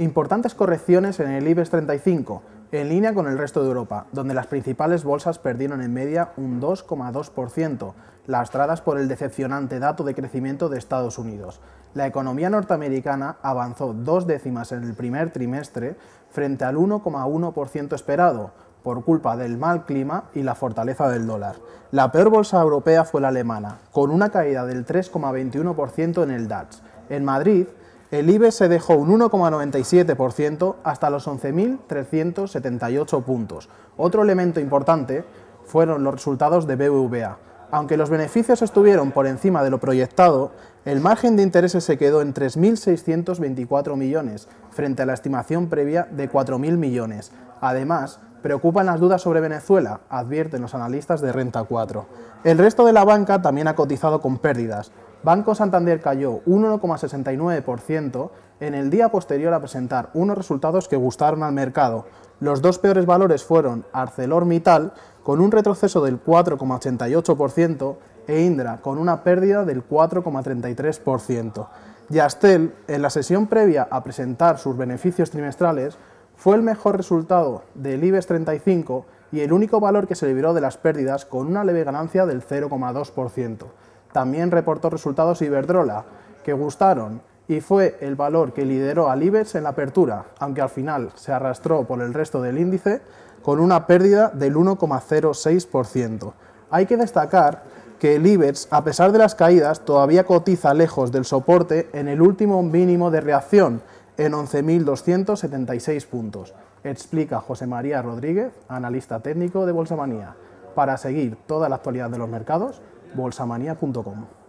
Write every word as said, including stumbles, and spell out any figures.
Importantes correcciones en el IBEX treinta y cinco, en línea con el resto de Europa, donde las principales bolsas perdieron en media un dos coma dos por ciento, lastradas por el decepcionante dato de crecimiento de Estados Unidos. La economía norteamericana avanzó dos décimas en el primer trimestre frente al uno coma uno por ciento esperado, por culpa del mal clima y la fortaleza del dólar. La peor bolsa europea fue la alemana, con una caída del tres coma veintiuno por ciento en el DAX. En Madrid, el IBEX se dejó un uno coma noventa y siete por ciento hasta los once mil trescientos setenta y ocho puntos. Otro elemento importante fueron los resultados de B B V A. Aunque los beneficios estuvieron por encima de lo proyectado, el margen de intereses se quedó en tres mil seiscientos veinticuatro millones, frente a la estimación previa de cuatro mil millones. Además, preocupan las dudas sobre Venezuela, advierten los analistas de Renta cuatro. El resto de la banca también ha cotizado con pérdidas. Banco Santander cayó un uno coma sesenta y nueve por ciento en el día posterior a presentar unos resultados que gustaron al mercado. Los dos peores valores fueron ArcelorMittal, con un retroceso del cuatro coma ochenta y ocho por ciento, e Indra, con una pérdida del cuatro coma treinta y tres por ciento. Yastel, en la sesión previa a presentar sus beneficios trimestrales, fue el mejor resultado del IBEX treinta y cinco y el único valor que se libró de las pérdidas, con una leve ganancia del cero coma dos por ciento. También reportó resultados Iberdrola, que gustaron, y fue el valor que lideró al IBEX en la apertura, aunque al final se arrastró por el resto del índice con una pérdida del uno coma cero seis por ciento. Hay que destacar que el IBEX, a pesar de las caídas, todavía cotiza lejos del soporte en el último mínimo de reacción, en once mil doscientos setenta y seis puntos, explica José María Rodríguez, analista técnico de Bolsamanía. Para seguir toda la actualidad de los mercados, bolsamanía punto com.